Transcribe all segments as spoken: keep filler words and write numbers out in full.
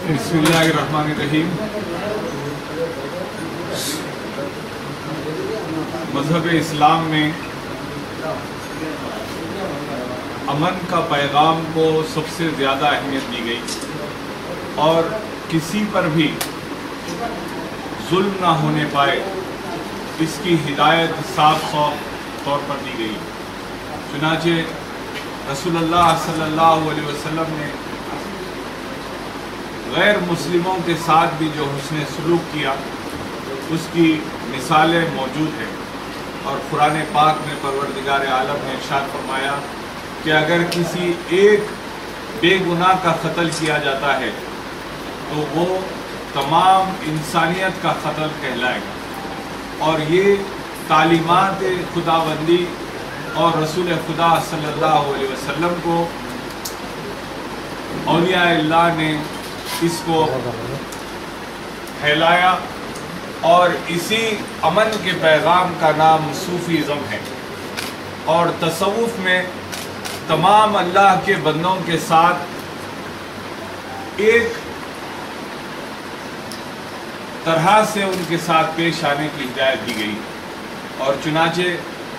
बिस्मिल्लाहिर्रहमानिर्रहीम। मज़हब इस्लाम में अमन का पैगाम को सबसे ज़्यादा अहमियत दी गई और किसी पर भी जुल्म ना होने पाए इसकी हिदायत साफ साफ तौर पर दी गई। चुनाचे रसूलुल्लाह सल्लल्लाहु अलैहि वसल्लम ने गैर मुस्लिमों के साथ भी जो हुस्न सलूक किया उसकी मिसालें मौजूद हैं और कुरान पाक में परवरदिगार आलम ने इरशाद फरमाया कि अगर किसी एक बेगुनाह का कत्ल किया जाता है तो वो तमाम इंसानियत का कत्ल कहलाएगा। और ये तालीमात खुदाबंदी और रसूल खुदा सल्लल्लाहु अलैहि वसल्लम को औलिया अल्लाह ने इसको फैलाया और इसी अमन के पैगाम का नाम सूफीज़म है। और तसव्वुफ़ में तमाम अल्लाह के बंदों के साथ एक तरह से उनके साथ पेश आने की हिदायत दी गई। और चुनाचे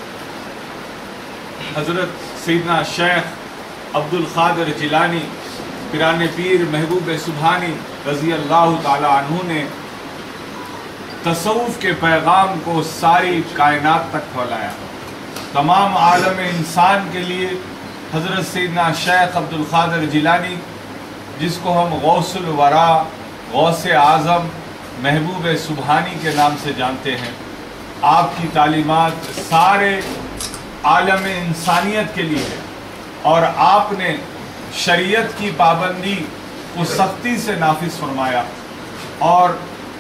हज़रत सैयदना शेख अब्दुल क़ादिर जिलानी पिराने पीर महबूब सुभानी रज़ी अल्लाह ताला अन्हु ने तसव्वुफ़ के पैगाम को सारी कायनात तक फैलाया। तमाम आलम इंसान के लिए हज़रत सैयदना शेख अब्दुल क़ादिर जिलानी, जिसको हम गौसुल वरा, गौसे आज़म, महबूब सुभानी के नाम से जानते हैं, आपकी तालीमात सारे आलम इंसानियत के लिए है। और आपने शरीयत की पाबंदी को सख्ती से नाफिज फरमाया और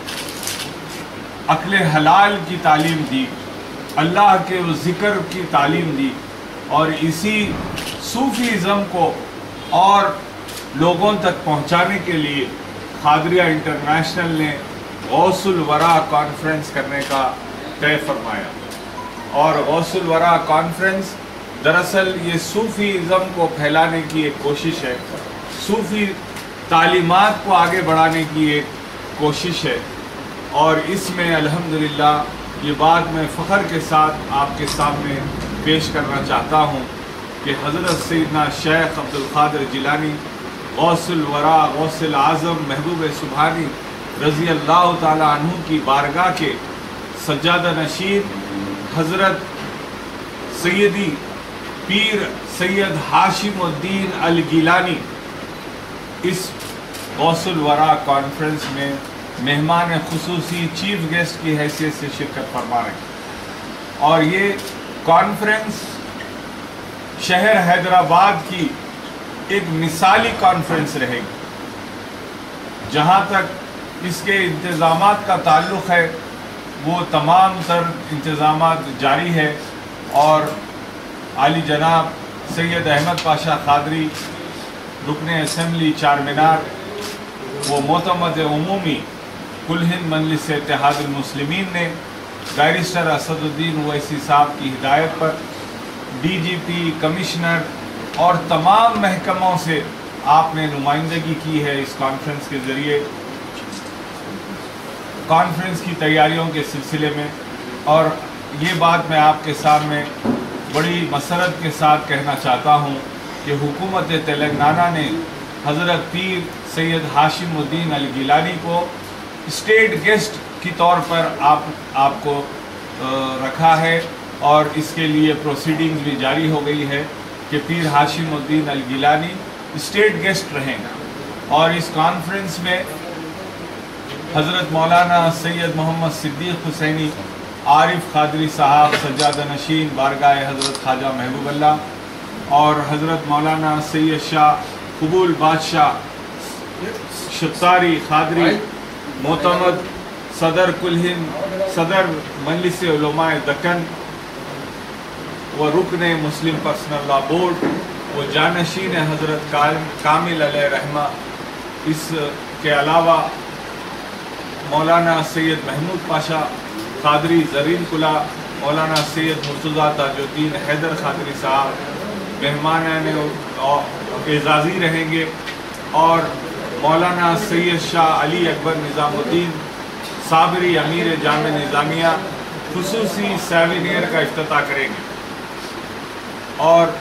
अक्ल हलाल की तालीम दी, अल्लाह के ज़िक्र की तालीम दी। और इसी सूफीज़म को और लोगों तक पहुंचाने के लिए क़ादरिया इंटरनेशनल ने गौसुल वरा कॉन्फ्रेंस करने का तय फरमाया। और गौसुल वरा कॉन्फ्रेंस दरअसल ये सूफीज़म को फैलाने की एक कोशिश है, सूफी तालीमात को आगे बढ़ाने की एक कोशिश है। और इसमें अल्हम्दुलिल्लाह ये बात मैं फ़ख्र के साथ आपके सामने पेश करना चाहता हूँ कि हज़रत सैयदना शेख अब्दुल क़ादिर जिलानी गौसुल वरा, गौसुल आज़म, महबूब सुभानी रज़ी अल्लाह ताला अन्हु की बारगाह के सज्जादा नशीन हज़रत सैयदी पीर सैयद हाशिमुद्दीन अल गिलानी इस गौसुल वरा कॉन्फ्रेंस में मेहमान खुसूसी चीफ गेस्ट की हैसियत से शिरकत फरमा रहे हैं। और ये कॉन्फ्रेंस शहर हैदराबाद की एक मिसाली कॉन्फ्रेंस रहेगी। जहाँ तक इसके इंतज़ामात का ताल्लुक़ है वो तमाम तर इंतज़ामात जारी है। और आली जनाब सैयद अहमद पाशा क़ादरी रुकने असम्बली चार मीनार, वो मोतमद उमूमी कुल हिंद मजलिस इत्तेहादुल मुस्लिमीन ने बैरिस्टर असदुद्दीन ओवैसी साहब की हिदायत पर डी जी पी, कमिश्नर और तमाम महकमों से आपने नुमाइंदगी की है इस कॉन्फ्रेंस के ज़रिए, कॉन्फ्रेंस की तैयारियों के सिलसिले में। और ये बात मैं आपके सामने बड़ी मसरत के साथ कहना चाहता हूँ कि हुकूमत तेलंगाना ने हज़रत पीर सैयद हाशिमुद्दीन अल गिलानी को स्टेट गेस्ट की तौर पर आप आपको रखा है। और इसके लिए प्रोसीडिंग्स भी जारी हो गई है कि पीर हाशिमुद्दीन अल गिलानी स्टेट गेस्ट रहेंगे। और इस कॉन्फ्रेंस में हज़रत मौलाना सैयद मोहम्मद सिद्दीक़ हुसैनी आरिफ क़ादरी साहब सज्जादा नशीन बारगाह हज़रत ख्वाजा महबूब अल्लाह और हज़रत मौलाना सैयद शाह कबूल बादशाह शतारी क़ादरी मोतमद सदर कुल हिंद सदर मजलिस उलमा दक्कन व रुकने मुस्लिम पर्सनल लॉ बोर्ड वो जानशीन हज़रत कामिल अलैहि रहमा। इसके अलावा मौलाना सैयद महमूद पाशा क़ादरी ज़रीन कुला, मौलाना सैयद मुर्तज़ा ताजुद्दीन हैदर क़ादरी साहब मेहमान एजाज़ी रहेंगे। और मौलाना सैयद शाह अली अकबर निज़ामुद्दीन साबरी अमीर जामे निज़ामिया खुसूसी सेमिनार का इफ्तिताह करेंगे और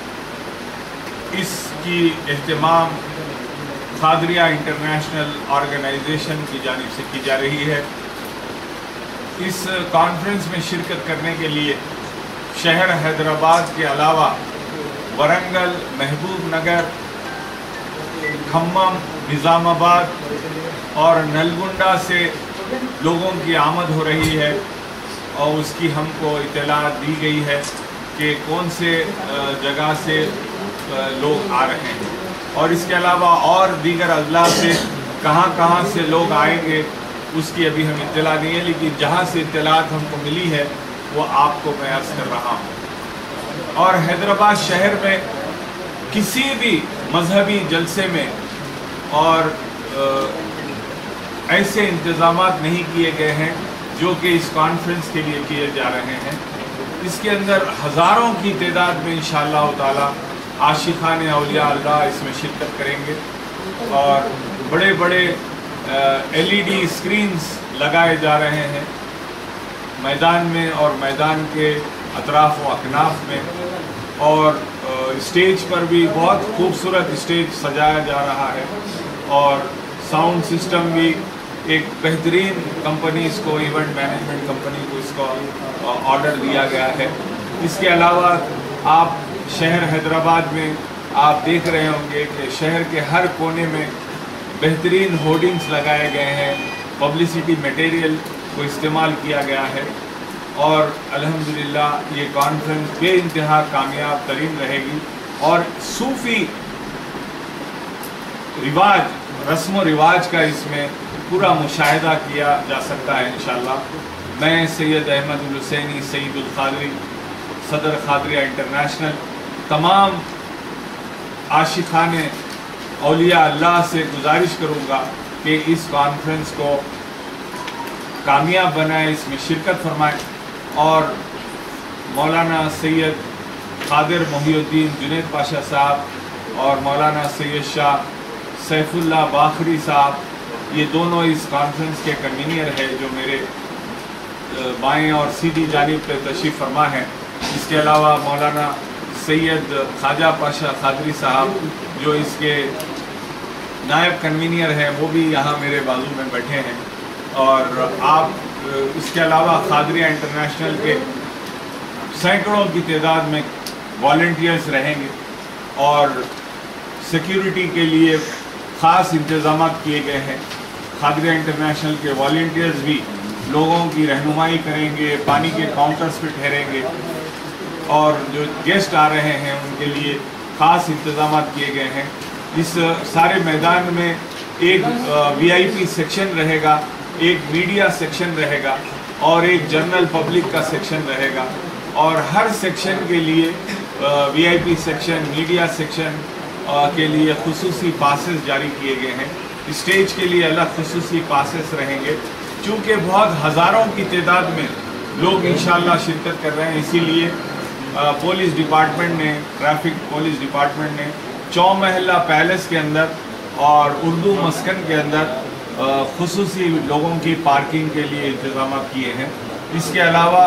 इसकी एहतमाम खादरिया इंटरनेशनल ऑर्गेनाइजेशन की जानिब से की जा रही है। इस कॉन्फ्रेंस में शिरकत करने के लिए शहर हैदराबाद के अलावा वरंगल, महबूब नगर, खम्मम, निज़ामाबाद और नलगुंडा से लोगों की आमद हो रही है और उसकी हमको इत्तला दी गई है कि कौन से जगह से लोग आ रहे हैं और इसके अलावा और दीगर अजला से कहाँ कहाँ से लोग आएंगे उसकी अभी हम इत्तला नहीं है, लेकिन जहाँ से इत्तलात हमको मिली है वो आपको मैं अर्ज़ कर रहा हूँ। और हैदराबाद शहर में किसी भी मजहबी जलसे में और ऐसे इंतज़ामात नहीं किए गए हैं जो कि इस कॉन्फ्रेंस के लिए किए जा रहे हैं। इसके अंदर हज़ारों की तादाद में इंशाअल्लाह ताला आशिक़ान औलिया अल्लाह इसमें शिरकत करेंगे और बड़े बड़े एल ई डी स्क्रीन्स लगाए जा रहे हैं मैदान में और मैदान के अतराफ़ व अकनाफ में और स्टेज पर भी बहुत खूबसूरत स्टेज सजाया जा रहा है और साउंड सिस्टम भी एक बेहतरीन कंपनी इसको इवेंट मैनेजमेंट कंपनी को इसका ऑर्डर दिया गया है। इसके अलावा आप शहर हैदराबाद में आप देख रहे होंगे कि शहर के हर कोने में बेहतरीन होर्डिंग्स लगाए गए हैं, पब्लिसिटी मटेरियल को इस्तेमाल किया गया है और अल्हम्दुलिल्लाह ये कॉन्फ्रेंस बेइंतहा कामयाब तरीन रहेगी और सूफ़ी रिवाज, रस्म व रिवाज का इसमें पूरा मुशाहिदा किया जा सकता है इंशाअल्लाह। मैं सैयद अहमद उल हुसैनी सईद उल क़ादरी सदर खादरिया इंटरनेशनल तमाम आशिक़ान औलिया अल्लाह से गुजारिश करूँगा कि इस कॉन्फ्रेंस को कामयाब बनाए, इसमें शिरकत फरमाएँ और मौलाना सैयद क़ादिर मोहिउद्दीन जुनैद पाशा साहब और मौलाना सैयद शाह सैफुल्लाह बाखरी साहब, ये दोनों इस कॉन्फ्रेंस के कन्वीनर है जो मेरे बाएं और सीधी जानिब पे तशरीफ़ फरमा है। इसके अलावा मौलाना सैयद ख्वाजा पाशा क़ादरी साहब जो इसके नायब कन्वीनर हैं वो भी यहाँ मेरे बाजू में बैठे हैं और आप इसके अलावा क़ादरिया इंटरनेशनल के सैकड़ों की तादाद में वॉलंटियर्स रहेंगे और सिक्योरिटी के लिए ख़ास इंतज़ाम किए गए हैं। क़ादरिया इंटरनेशनल के वॉलंटियर्स भी लोगों की रहनुमाई करेंगे, पानी के काउंटर्स पे ठहरेंगे और जो गेस्ट आ रहे हैं उनके लिए ख़ास इंतज़ाम किए गए हैं। इस सारे मैदान में एक वी आई पी सेक्शन रहेगा, एक मीडिया सेक्शन रहेगा और एक जनरल पब्लिक का सेक्शन रहेगा और हर सेक्शन के लिए V I P section, media section के लिए खुसूसी पासेस जारी किए गए हैं। स्टेज के लिए अलग खुसूसी पासेस रहेंगे। चूँकि बहुत हज़ारों की तादाद में लोग इंशाअल्लाह शिरकत कर रहे हैं, इसीलिए पुलिस डिपार्टमेंट ने, ट्रैफिक पुलिस डिपार्टमेंट ने चौमहला पैलेस के अंदर और उर्दू मस्कन के अंदर खुसूसी लोगों की पार्किंग के लिए इंतज़ाम किए हैं। इसके अलावा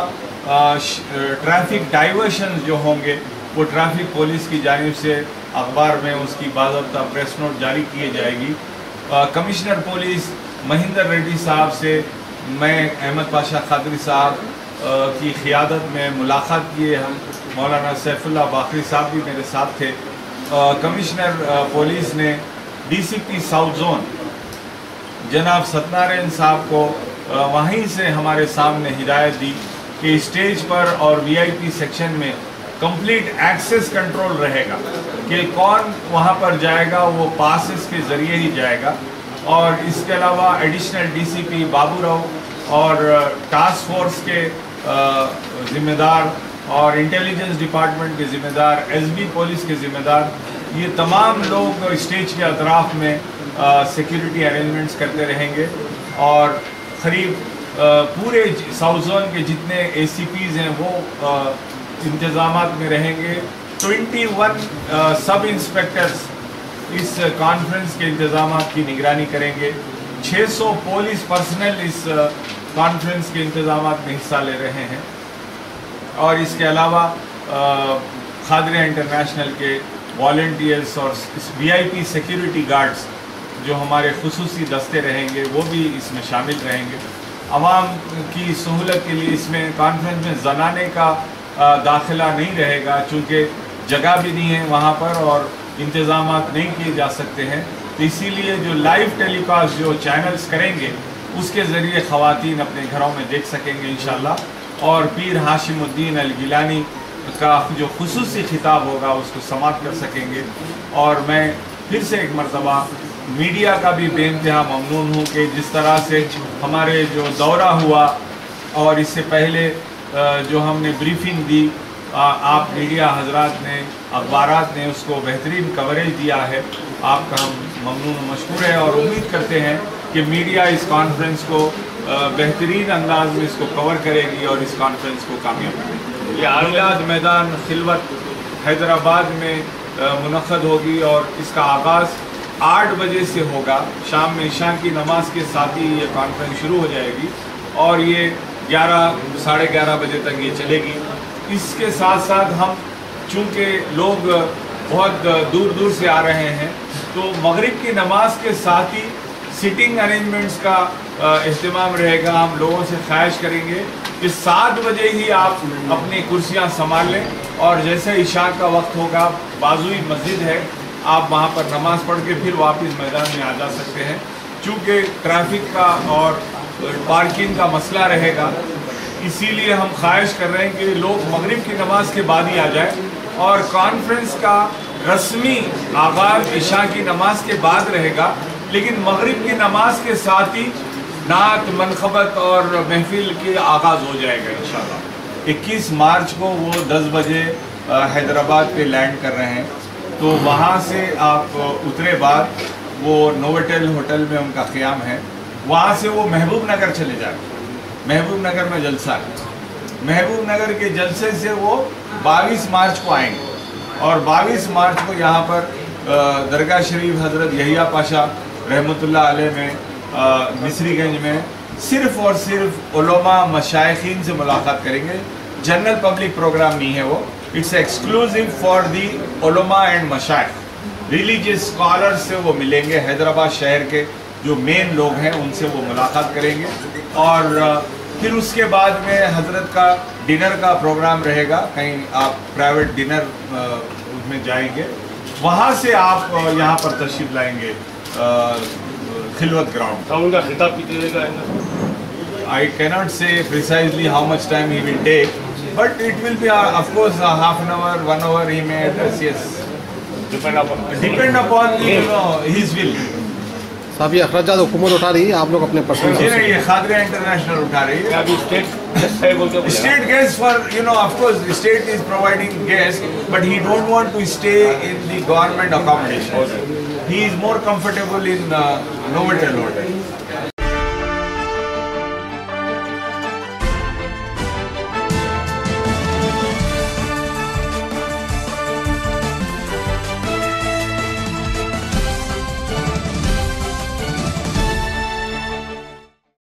ट्रैफिक डाइवर्शन जो होंगे वो ट्रैफिक पुलिस की जानिब से अखबार में उसकी बाज़ाब्ता प्रेस नोट जारी किए जाएगी। कमिश्नर पुलिस महिंदर रेड्डी साहब से मैं अहमद पाशा क़ादरी साहब की क़ियादत में मुलाकात किए। हम मौलाना सैफुल्लाह बाखरी साहब भी मेरे साथ थे। कमिश्नर पुलिस ने D C P south zone जनाब सत्यनारायण साहब को वहीं से हमारे सामने हिदायत दी कि स्टेज पर और वी आई पी सेक्शन में कंप्लीट एक्सेस कंट्रोल रहेगा कि कौन वहां पर जाएगा वो पासेस के ज़रिए ही जाएगा। और इसके अलावा additional D C P Babu Rao और टास्क फोर्स के ज़िम्मेदार और इंटेलिजेंस डिपार्टमेंट के ज़िम्मेदार, एस बी पुलिस के ज़िम्मेदार, ये तमाम लोग स्टेज के अतराफ़ में सिक्योरिटी अरेंजमेंट्स करते रहेंगे और क़रीब पूरे साउथ जोन के जितने ए सी पीज़ हैं वो इंतज़ामात में रहेंगे। इक्कीस सब इंस्पेक्टर्स इस कॉन्फ्रेंस के इंतजामात की निगरानी करेंगे। छह सौ पुलिस पर्सनल इस कॉन्फ्रेंस के इंतजामात में हिस्सा ले रहे हैं और इसके अलावा खादरिया इंटरनेशनल के वॉलंटियर्स और वीआईपी सिक्योरिटी गार्ड्स जो हमारे खुसूसी दस्ते रहेंगे वो भी इसमें शामिल रहेंगे। आवाम की सहूलत के लिए इसमें कॉन्फ्रेंस में जनाने का दाखिला नहीं रहेगा, चूँकि जगह भी नहीं है वहाँ पर और इंतज़ामात नहीं किए जा सकते हैं, तो इसीलिए जो लाइव टेलीकास्ट जो चैनल्स करेंगे उसके ज़रिए ख़वातीन अपने घरों में देख सकेंगे इंशाअल्लाह। और पीर हाशिमुद्दीन अल गिलानी का जो खुसूसी खिताब होगा उसको समाप्त कर सकेंगे। और मैं फिर से एक मरतबा मीडिया का भी बेइंतहा ममनून हूँ कि जिस तरह से हमारे जो दौरा हुआ और इससे पहले जो हमने ब्रीफिंग दी, आप मीडिया हजरात ने, अखबारात ने उसको बेहतरीन कवरेज दिया है, आपका हम ममनून मशकूर है और उम्मीद करते हैं कि मीडिया इस कॉन्फ्रेंस को बेहतरीन अंदाज में इसको कवर करेगी और इस कॉन्फ्रेंस को कामयाब करेगी। ये मिलाद मैदान खिलवत हैदराबाद में मुनक़्क़द होगी और इसका आगाज़ आठ बजे से होगा। शाम में ईशा की नमाज के साथ ही ये कॉन्फ्रेंस शुरू हो जाएगी और ये ग्यारह साढ़े ग्यारह बजे तक ये चलेगी। इसके साथ साथ हम चूँकि लोग बहुत दूर दूर से आ रहे हैं तो मगरिब की नमाज के साथ ही सिटिंग अरेंजमेंट्स का अहतमाम रहेगा। हम लोगों से ख्वाहिश करेंगे कि सात बजे ही आप अपनी कुर्सियां संभाल लें और जैसे इशा का वक्त होगा, बाजुई मस्जिद है, आप वहां पर नमाज पढ़ के फिर वापस मैदान में आ जा सकते हैं। चूँकि ट्रैफिक का और पार्किंग का मसला रहेगा, इसीलिए हम ख्वाहिश कर रहे हैं कि लोग मगरिब की नमाज के बाद ही आ जाए और कॉन्फ्रेंस का रस्मी आगाज़ इशा की नमाज के बाद रहेगा, लेकिन मगरिब की नमाज के साथ ही नात मनखबत और महफिल के आगाज़ हो जाएगा इंशाअल्लाह। इक्कीस मार्च को वो दस बजे हैदराबाद पे लैंड कर रहे हैं, तो वहाँ से आप उतरे बाद वो नोवोटेल होटल में उनका क़याम है, वहाँ से वो महबूब नगर चले जाए। महबूब नगर में जलसा है, महबूब नगर के जलसे से वो बाईस मार्च को आएंगे और बाईस मार्च को यहाँ पर दरगाह शरीफ हज़रत यहिया पाशा रहमतुल्लाह अलैह में मिस्रीगंज में सिर्फ़ और सिर्फ उलमा मशाइखीन से मुलाकात करेंगे। जनरल पब्लिक प्रोग्राम नहीं है वो, इट्स एक्सक्लूसिव फॉर दी उलमा एंड मशाइख। रिलीजियस स्कॉलर्स से वो मिलेंगे, हैदराबाद शहर के जो मेन लोग हैं उनसे वो मुलाकात करेंगे और फिर उसके बाद में हज़रत का डिनर का प्रोग्राम रहेगा। कहीं आप प्राइवेट डिनर में जाएंगे, वहाँ से आप यहाँ पर तशरीफ़ लाएंगे खिलवत ग्राउंड। उनका खिताब कितने देगा? I cannot say precisely how much time he will take, but it will be uh, of course uh, half an hour, one hour he may address. Yes, depend upon depend upon the, you know, his will. साहब ये अखराजात हुकूमत उठा रही है, आप लोग अपने personal जी नहीं, ये खादरिया इंटरनेशनल उठा रही है। अभी स्टेट है बोल के State guests for, you know, of course the state is providing guests, but he don't want to stay in the government accommodation. He is more comfortable in uh, Novotel Hotel.